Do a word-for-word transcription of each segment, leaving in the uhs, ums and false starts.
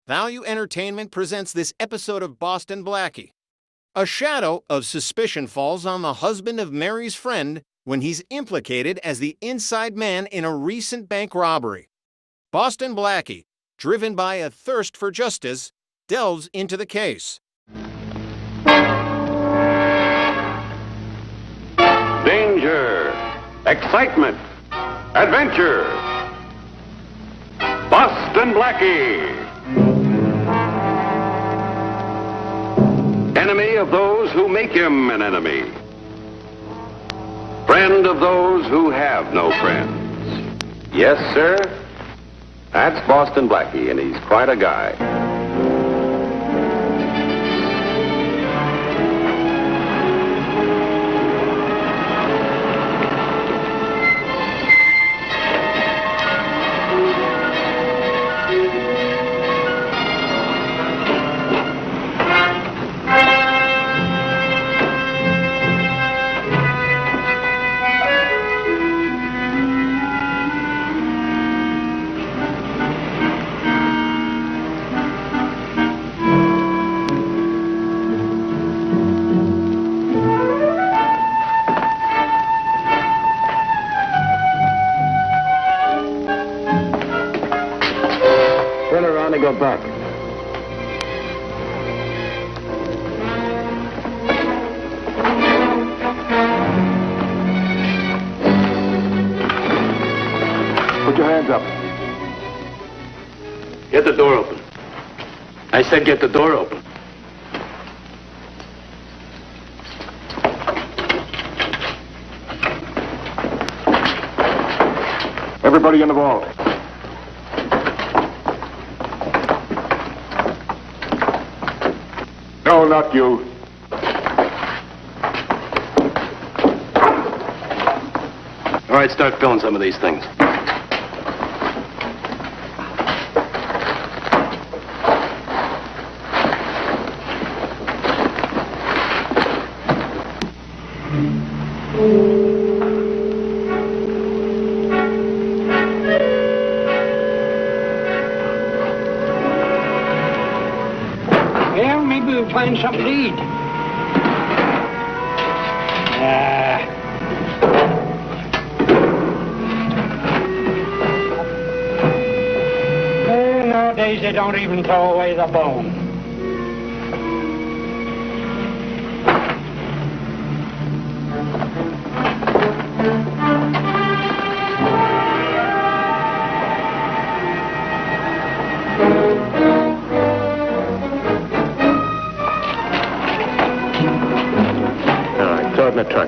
Value Entertainment presents this episode of Boston Blackie. A shadow of suspicion falls on the husband of Mary's friend when he's implicated as the inside man in a recent bank robbery. Boston Blackie, driven by a thirst for justice, delves into the case. Danger, excitement, adventure. Boston Blackie. Enemy of those who make him an enemy. Friend of those who have no friends. Yes, sir. That's Boston Blackie, and he's quite a guy. Go back. Put your hands up. Get the door open. I said get the door open. Everybody in the vault. No, not you. All right, start filling some of these things. Find something to eat. Uh, well, nowadays they don't even throw away the bone. In the truck.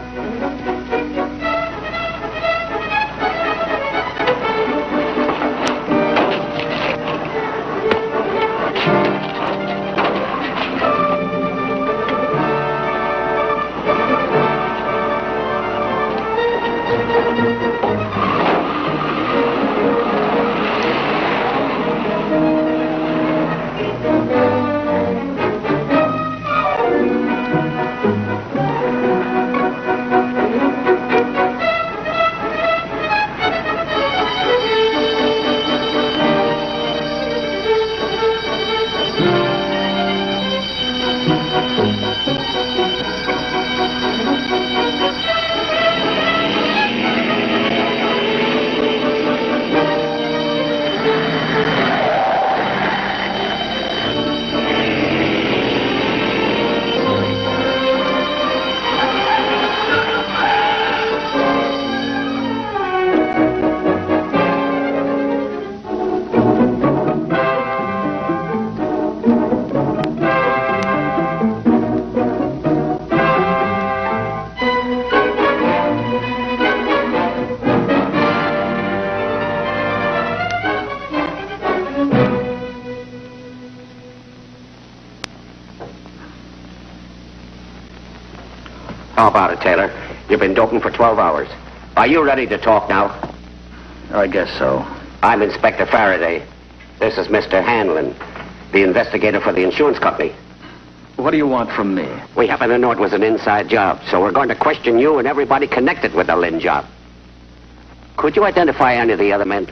How about it, Taylor? You've been doping for twelve hours. Are you ready to talk now? I guess so. I'm Inspector Faraday. This is Mister Hanlon, the investigator for the insurance company. What do you want from me? We happen to know it was an inside job, so we're going to question you and everybody connected with the Lynn job. Could you identify any of the other men?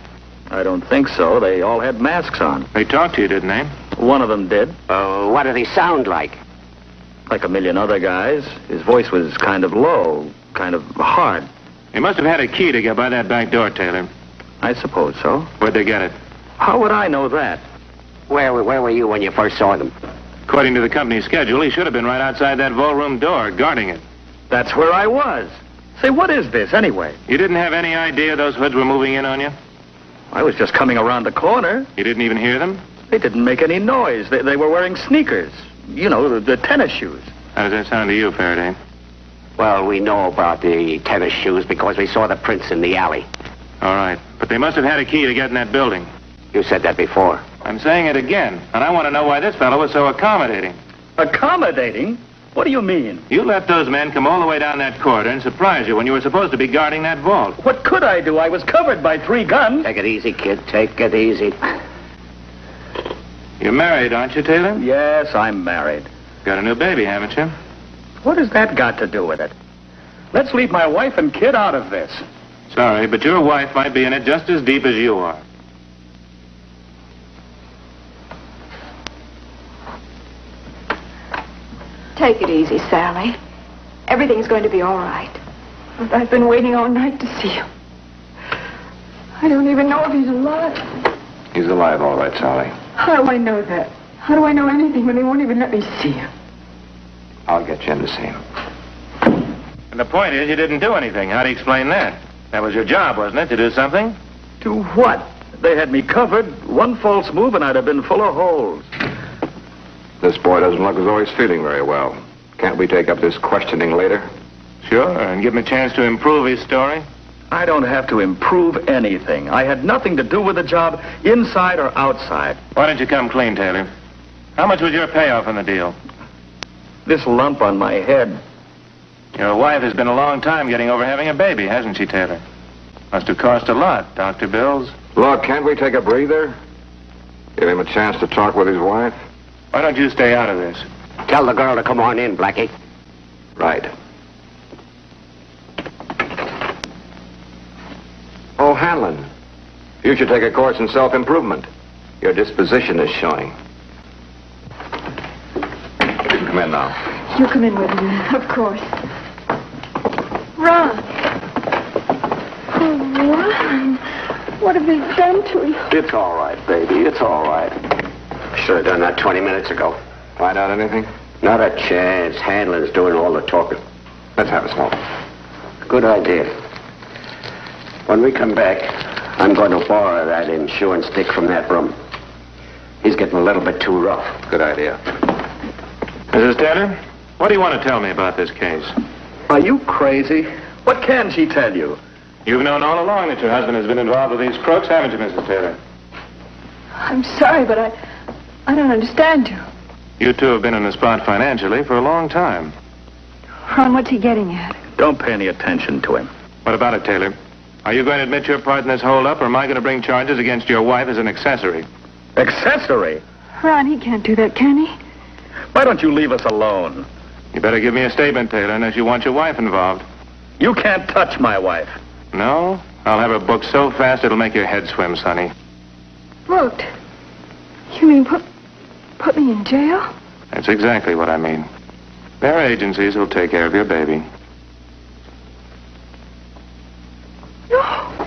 I don't think so. They all had masks on. They talked to you, didn't they? One of them did. Uh, what did he sound like? Like a million other guys. His voice was kind of low, kind of hard. They must have had a key to get by that back door, Taylor. I suppose so. Where'd they get it? How would I know that? Where, where were you when you first saw them? According to the company's schedule, he should have been right outside that vault room door, guarding it. That's where I was. Say, what is this, anyway? You didn't have any idea those hoods were moving in on you? I was just coming around the corner. You didn't even hear them? They didn't make any noise. They, they were wearing sneakers. You know, the, the tennis shoes. How does that sound to you, Faraday? Well, we know about the tennis shoes because we saw the prints in the alley. All right. But they must have had a key to get in that building. You said that before. I'm saying it again, and I want to know why this fellow was so accommodating. Accommodating? What do you mean? You let those men come all the way down that corridor and surprise you when you were supposed to be guarding that vault. What could I do? I was covered by three guns. Take it easy, kid. Take it easy. You're married, aren't you, Taylor? Yes, I'm married. Got a new baby, haven't you? What has that got to do with it? Let's leave my wife and kid out of this. Sorry, but your wife might be in it just as deep as you are. Take it easy, Sally. Everything's going to be all right. But I've been waiting all night to see him. I don't even know if he's alive. He's alive, all right, Sally. How do I know that? How do I know anything when they won't even let me see him? I'll get you in to see him. And the point is, you didn't do anything. How do you explain that? That was your job, wasn't it, to do something? Do what? They had me covered. One false move and I'd have been full of holes. This boy doesn't look as though he's feeling very well. Can't we take up this questioning later? Sure, and give him a chance to improve his story. I don't have to improve anything. I had nothing to do with the job, inside or outside. Why don't you come clean, Taylor? How much was your payoff on the deal? This lump on my head. Your wife has been a long time getting over having a baby, hasn't she, Taylor? Must have cost a lot, doctor bills. Look, can't we take a breather? Give him a chance to talk with his wife? Why don't you stay out of this? Tell the girl to come on in, Blackie. Right. Oh, Hanlon, you should take a course in self-improvement. Your disposition is showing. Come in now. You come in with me, of course. Ron. Oh, Ron. What have they done to you? It's all right, baby. It's all right. Should have done that twenty minutes ago. Find out anything? Not a chance. Handler's doing all the talking. Let's have a smoke. Good idea. When we come back, I'm going to borrow that insurance stick from that room. He's getting a little bit too rough. Good idea. Missus Taylor, what do you want to tell me about this case? Are you crazy? What can she tell you? You've known all along that your husband has been involved with these crooks, haven't you, Missus Taylor? I'm sorry, but I... I don't understand you. You two have been in the spot financially for a long time. Ron, what's he getting at? Don't pay any attention to him. What about it, Taylor? Are you going to admit your part in this holdup, or am I going to bring charges against your wife as an accessory? Accessory? Ron, he can't do that, can he? Why don't you leave us alone? You better give me a statement, Taylor, unless you want your wife involved. You can't touch my wife. No? I'll have her booked so fast it'll make your head swim, Sonny. Booked? You mean put... put me in jail? That's exactly what I mean. There are agencies who'll take care of your baby. No.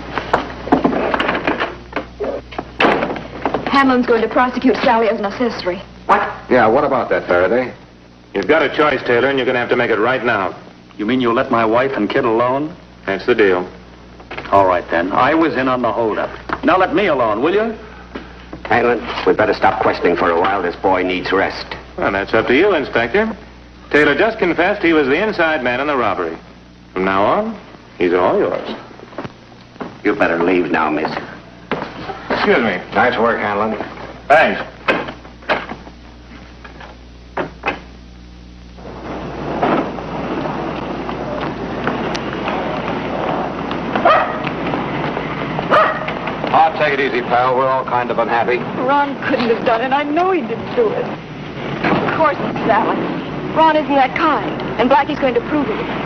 Hanlon's going to prosecute Sally as an accessory. What? Yeah, what about that, Faraday? You've got a choice, Taylor, and you're going to have to make it right now. You mean you'll let my wife and kid alone? That's the deal. All right, then. I was in on the holdup. Now let me alone, will you? Hanlon, we better stop questioning for a while. This boy needs rest. Well, that's up to you, Inspector. Taylor just confessed he was the inside man in the robbery. From now on, he's all yours. You better leave now, miss. Excuse me. Nice work, Hanlon. Thanks. Oh, take it easy, pal. We're all kind of unhappy. Ron couldn't have done it. I know he didn't do it. Of course it's Sally. Ron isn't that kind, and Blackie's going to prove it.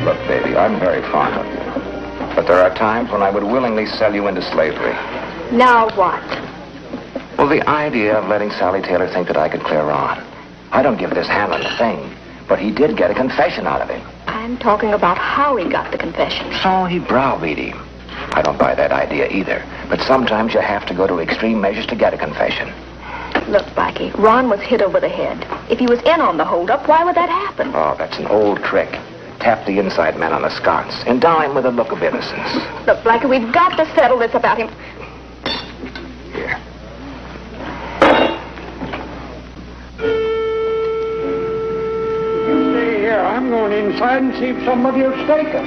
Look, baby, I'm very fond of you. But there are times when I would willingly sell you into slavery. Now what? Well, the idea of letting Sally Taylor think that I could clear on. I don't give this Hanlon a thing, but he did get a confession out of him. I'm talking about how he got the confession. So he browbeat him. I don't buy that idea either, but sometimes you have to go to extreme measures to get a confession. Look, Blackie, Ron was hit over the head. If he was in on the holdup, why would that happen? Oh, that's an old trick. Tap the inside man on the sconce, endow him with a look of innocence. Look, Blackie, we've got to settle this about him. Here. You stay here. I'm going inside and see if somebody will stake us.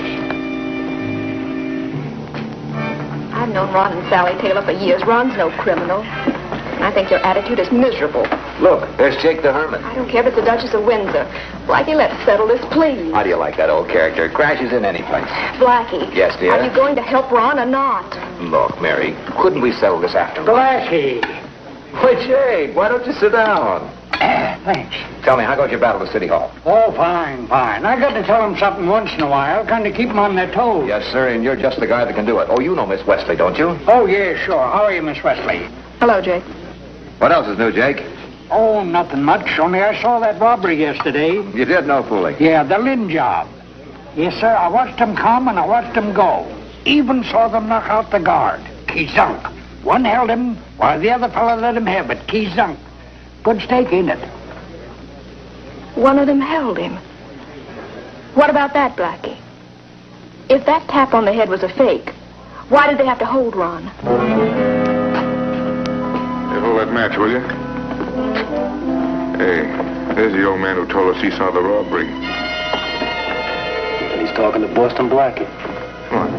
I've known Ron and Sally Taylor for years. Ron's no criminal. I think your attitude is miserable. Look, there's Jake the Hermit. I don't care if it's the Duchess of Windsor. Blackie, let's settle this, please. How do you like that old character? Crashes in any place. Blackie. Yes, dear? Are you going to help Ron or not? Look, Mary, couldn't we settle this after? Blackie. Why, Jake, why don't you sit down? Thanks. Tell me, how goes your battle at City Hall? Oh, fine, fine. I got to tell them something once in a while, kind of keep them on their toes. Yes, sir, and you're just the guy that can do it. Oh, you know Miss Wesley, don't you? Oh, yeah, sure. How are you, Miss Wesley? Hello, Jake. What else is new, Jake? Oh, nothing much. Only I saw that robbery yesterday. You did? No fooling. Yeah, the Lynn job. Yes, sir. I watched them come and I watched them go. Even saw them knock out the guard. Kizunk. One held him while the other fellow let him have it. Kizunk. Good stake, ain't it? One of them held him. What about that, Blackie? If that tap on the head was a fake, why did they have to hold Ron? Hey, hold that match, will you? Hey, there's the old man who told us he saw the robbery. He's talking to Boston Blackie. What?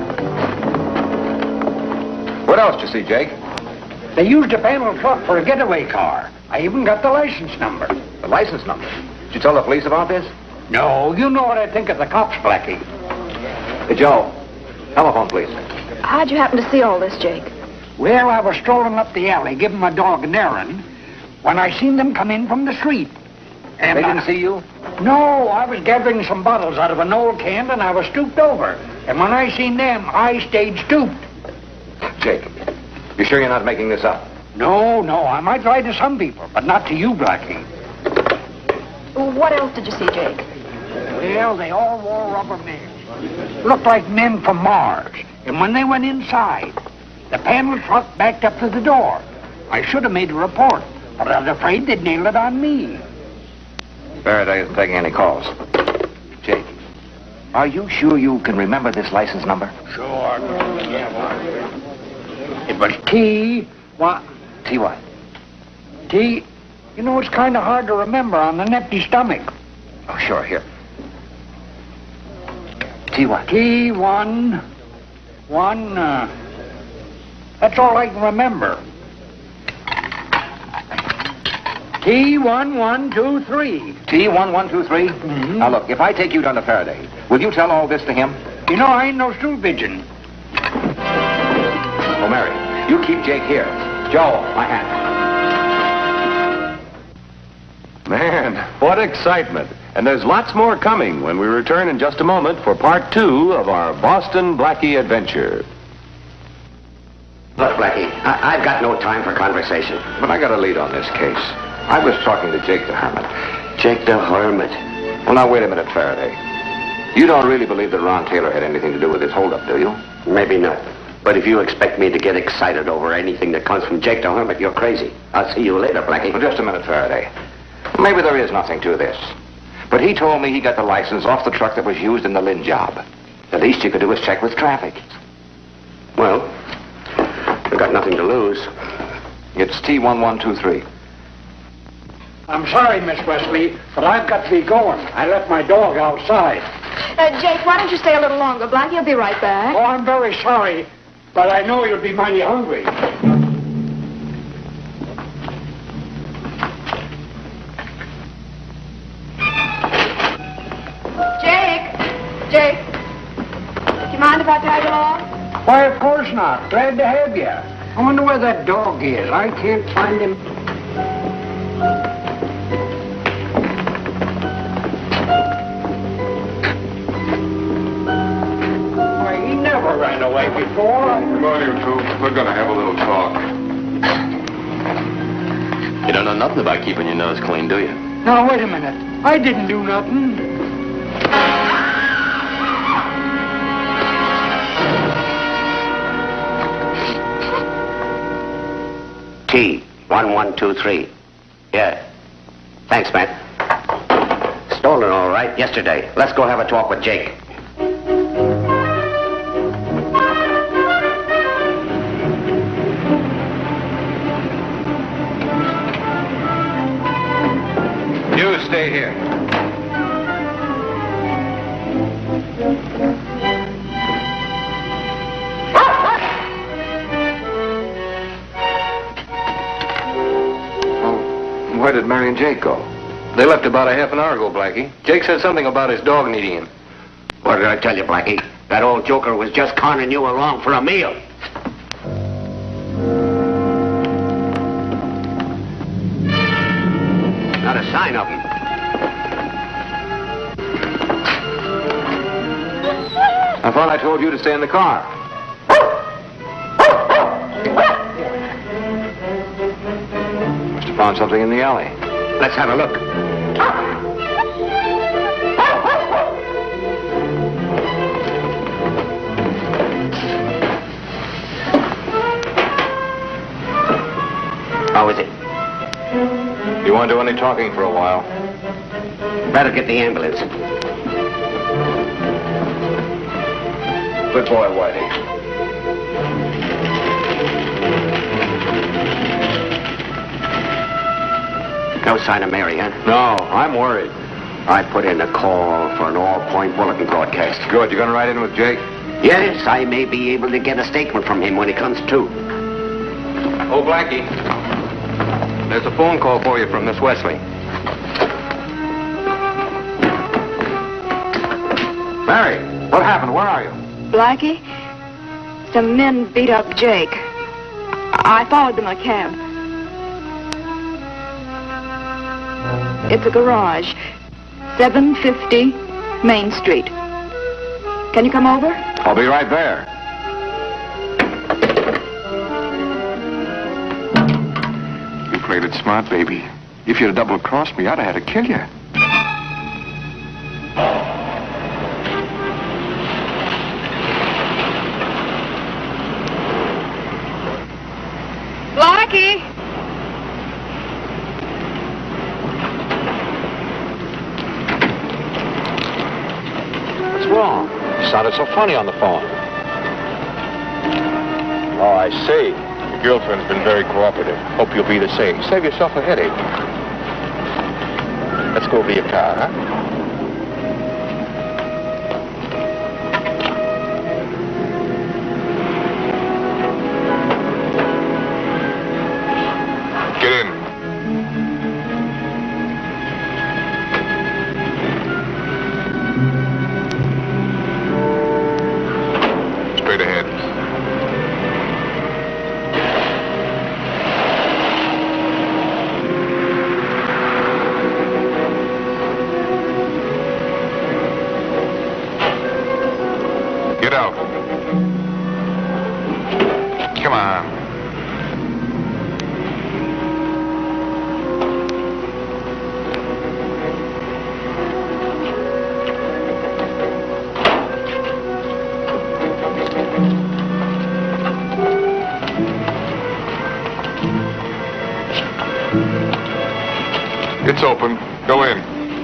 What else did you see, Jake? They used a panel truck for a getaway car. I even got the license number. The license number. Did you tell the police about this? No, you know what I think of the cops, Blackie. Hey, Joe. Telephone, please. How'd you happen to see all this, Jake? Well, I was strolling up the alley, giving my dog an errand, when I seen them come in from the street. And They didn't I... see you? No, I was gathering some bottles out of an old can, and I was stooped over. And when I seen them, I stayed stooped. Jake, you sure you're not making this up? No, no, I might lie to some people, but not to you, Blackie. What else did you see, Jake? Well, they all wore rubber masks. Looked like men from Mars. And when they went inside, the panel truck backed up to the door. I should have made a report, but I was afraid they'd nail it on me. Faraday isn't taking any calls. Jake, are you sure you can remember this license number? Sure. Yeah, it was T. What? T what? T. You know, it's kind of hard to remember on an empty stomach. Oh, sure, here. T what? T one. One, uh... That's all I can remember. T one one two three. T one one two three? Mm-hmm. Now, look, if I take you down to Faraday, will you tell all this to him? You know, I ain't no stool pigeon. Oh, Mary, you keep Jake here. Joe, my hat. Man, what excitement. And there's lots more coming when we return in just a moment for part two of our Boston Blackie adventure. Look, Blackie, I- I've got no time for conversation. But I got a lead on this case. I was talking to Jake the Hermit. Jake the Hermit. Well, now, wait a minute, Faraday. You don't really believe that Ron Taylor had anything to do with this holdup, do you? Maybe not. But if you expect me to get excited over anything that comes from Jake the Hermit, you're crazy. I'll see you later, Blackie. Well, just a minute, Faraday. Maybe there is nothing to this. But he told me he got the license off the truck that was used in the Lynn job. The least you could do is check with traffic. Well, we've got nothing to lose. It's T one one two three. I'm sorry, Miss Wesley, but I've got to be going. I left my dog outside. Uh, Jake, why don't you stay a little longer? Blackie will be right back. Oh, I'm very sorry, but I know you'll be mighty hungry. Jake! Jake! Do you mind if I tag along? Why, of course not. Glad to have you. I wonder where that dog is. I can't find him. night before. Come on, you two. We're gonna have a little talk. You don't know nothing about keeping your nose clean, do you? Now, wait a minute. I didn't do nothing. T, one one two three. Yeah. Thanks, man. Stolen all right, yesterday. Let's go have a talk with Jake. You stay here. Where did Mary and Jake go? They left about a half an hour ago, Blackie. Jake said something about his dog needing him. What did I tell you, Blackie? That old joker was just conning you along for a meal. Not a sign of him. I thought I told you to stay in the car. Must have found something in the alley. Let's have a look. How is it? You won't do any talking for a while. Better get the ambulance. Good boy, Whitey. No sign of Mary, huh? No, I'm worried. I put in a call for an all-point bulletin broadcast. Good. You gonna ride in with Jake? Yes, I may be able to get a statement from him when he comes to. Oh, Blackie. There's a phone call for you from Miss Wesley. Mary, what happened? Where are you? Blackie, some men beat up Jake. I followed them in a cab. It's a garage, seven fifty Main Street. Can you come over? I'll be right there. You played it smart, baby. If you'd have double-crossed me, I'd have had to kill you. Blackie! What's wrong? You sounded so funny on the phone. Oh, I see. Your girlfriend's been very cooperative. Hope you'll be the same. Save yourself a headache. Let's go over your car, huh? Get in. Straight ahead. Get out. Come on. It's open. Go in.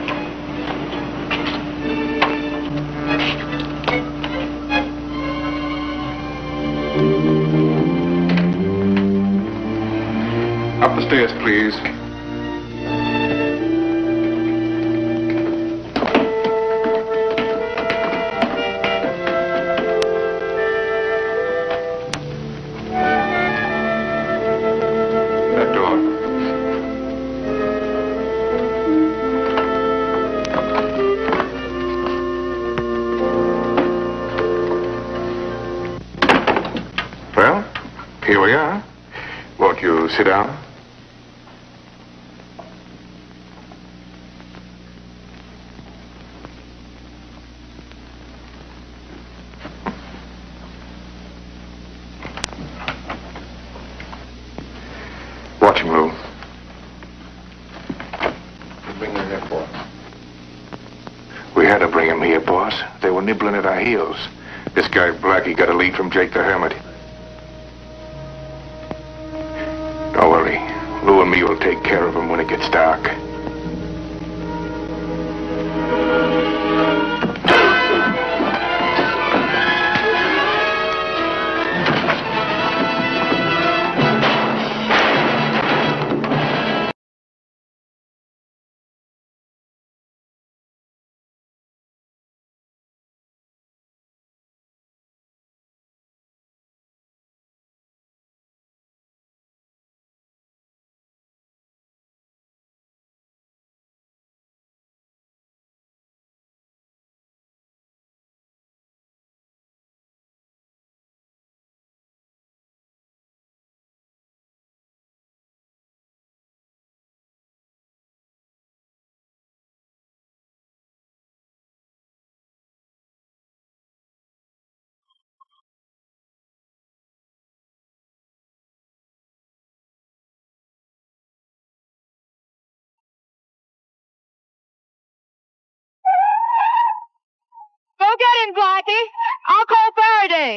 Up the stairs, please. That door. Well, here we are. Won't you sit down? nibbling at our heels. This guy Blackie got a lead from Jake the Hermit. Don't worry. Lou and me will take care of him when it gets dark. Go get him, Blackie. I'll call Faraday.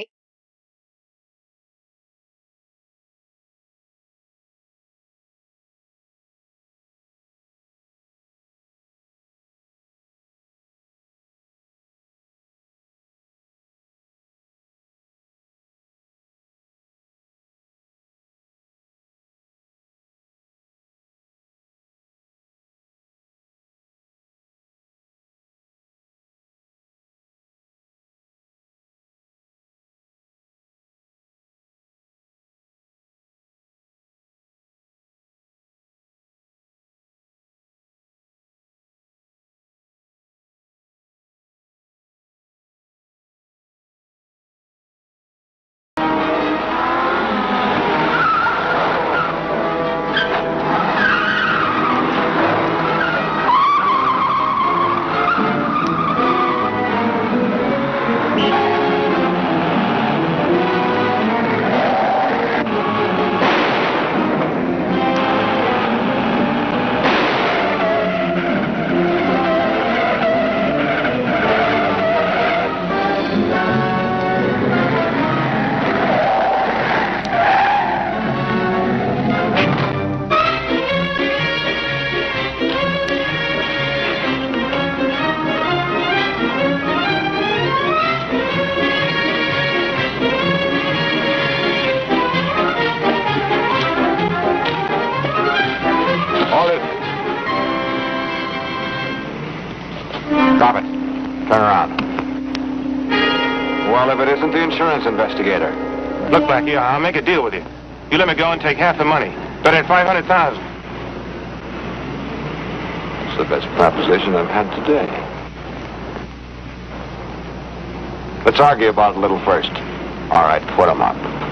Stop it. Turn around. Well, if it isn't the insurance investigator. Look, Blackie, I'll make a deal with you. You let me go and take half the money. Bet at five hundred thousand. It's the best proposition I've had today. Let's argue about it a little first. All right, put 'em up.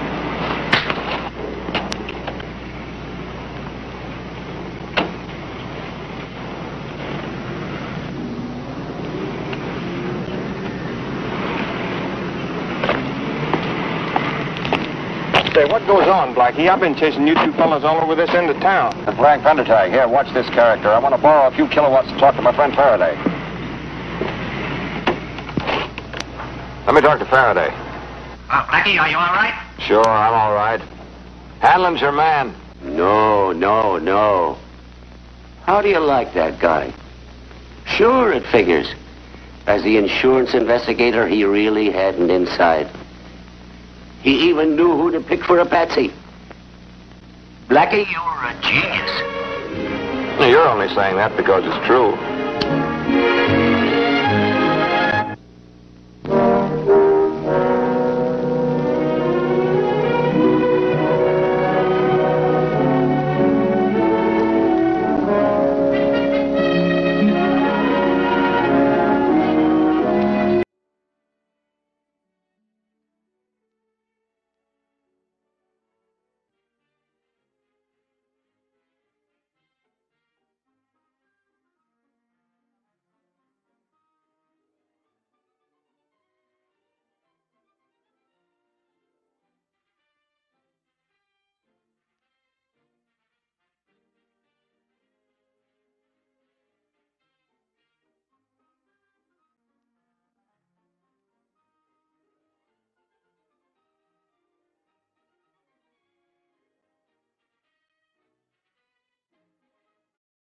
Say, what goes on, Blackie? I've been chasing you two fellas all over this end of town. The black thunder tag. Here, watch this character. I want to borrow a few kilowatts to talk to my friend Faraday. Let me talk to Faraday. Uh, Blackie, are you all right? Sure, I'm all right. Hanlon's your man. No, no, no. How do you like that guy? Sure, it figures. As the insurance investigator, he really had an inside. He even knew who to pick for a patsy. Blackie, you're a genius. You're only saying that because it's true.